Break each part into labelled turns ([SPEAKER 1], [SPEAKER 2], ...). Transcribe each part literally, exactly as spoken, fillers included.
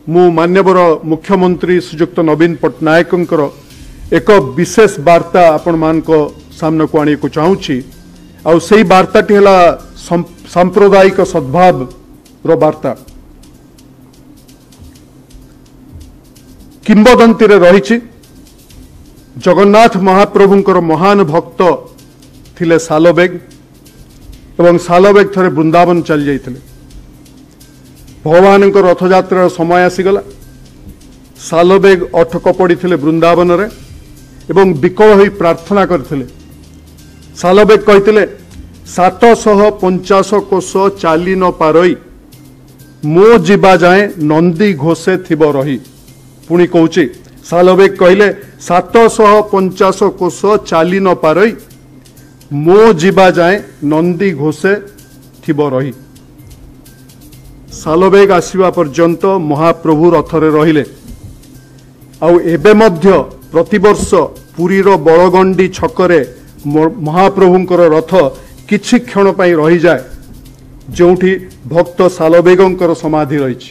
[SPEAKER 1] मु मान्यवर मुख्यमंत्री श्रीजुक्त नवीन पट्टनायक एक विशेष वार्ता आपण मान सामने को आने को चाहूँगी आउ से वार्ताटी है सांप्रदायिक सद्भाव रो वार्ता। किंबदंती रे रही जगन्नाथ महाप्रभुंकर महान भक्त थिले सालबेग एवं सालबेग थरे वृंदावन चल जाइथिले। भगवान रथयात्रा समय आसीगला। सालबेग अटक पड़ते वृंदावन रे एवं विकल होई प्रार्थना करथिले। सालबेग कहते सात शह पंचाश कोश चाली न पारई मो जीवा जाए नंदी घोषे थिब रही। पुणी कहूची सालबेग कहले सात शह पंचाश कोश चाली न पारई मो जीवा जाए नंदी घोषे थिब रही। सालबेग आसीबा पर्यंत महाप्रभु रथरे रहिले। आउ एबे मध्य प्रतिवर्ष पुरी रो बड़गंडी छकरे महाप्रभुंकर रथ किछि क्षण पई रही जाए जोठी भक्त सालबेगंकर समाधि रही।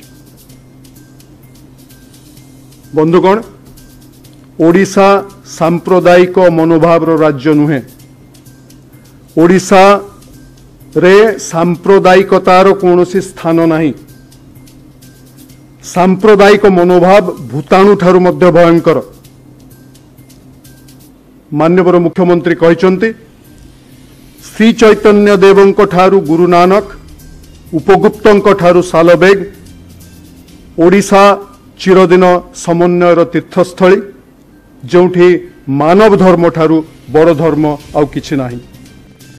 [SPEAKER 1] बंधुगण, ओडिशा सांप्रदायिक मनोभाव राज्य नुहे। ओडिशा रे सांप्रदायिकतार कौनसी स्थान नहीं। सांप्रदायिक मनोभाव भूताणु ठारू मध्य भयंकर। मान्यवर मुख्यमंत्री कहते श्री चैतन्य देवंक ठारू गुरु नानक उपगुप्तंक ठारू सालबेग ओडिशा चिरदिन समन्वयर तीर्थस्थली जोठी मानव धर्म ठारू बड़ धर्म आउ किछि नाही।